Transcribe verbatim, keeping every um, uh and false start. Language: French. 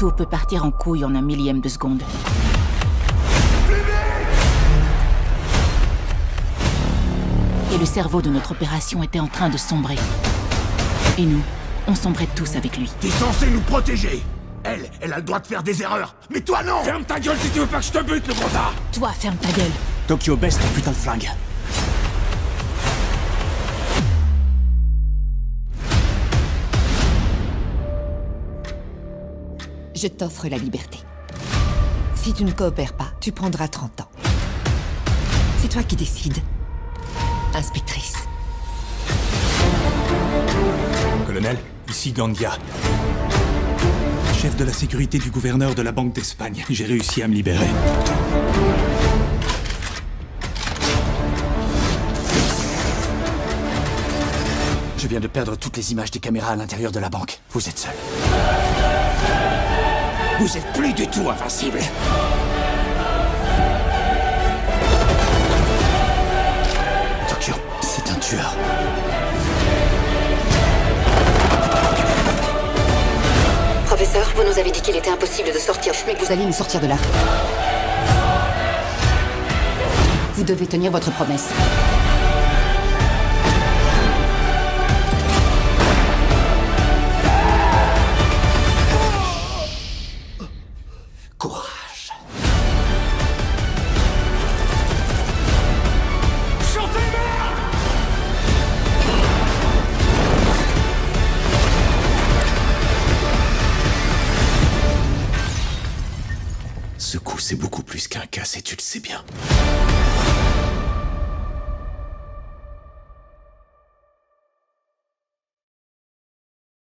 Tout peut partir en couille en un millième de seconde. Et le cerveau de notre opération était en train de sombrer. Et nous, on sombrait tous avec lui. T'es censé nous protéger. Elle, elle a le droit de faire des erreurs. Mais toi, non. Ferme ta gueule si tu veux pas que je te bute, le bâtard. Toi, ferme ta gueule. Tokyo, baisse ton putain de flingue. Je t'offre la liberté. Si tu ne coopères pas, tu prendras trente ans. C'est toi qui décides. Inspectrice. Colonel, ici Gandia. Chef de la sécurité du gouverneur de la Banque d'Espagne. J'ai réussi à me libérer. Je viens de perdre toutes les images des caméras à l'intérieur de la banque. Vous êtes seul. Vous êtes plus du tout invincible. Tokyo, c'est un tueur. Professeur, vous nous avez dit qu'il était impossible de sortir, mais que vous alliez nous sortir de là. Vous devez tenir votre promesse. Courage. Chantez, merde! Ce coup, c'est beaucoup plus qu'un casse et tu le sais bien.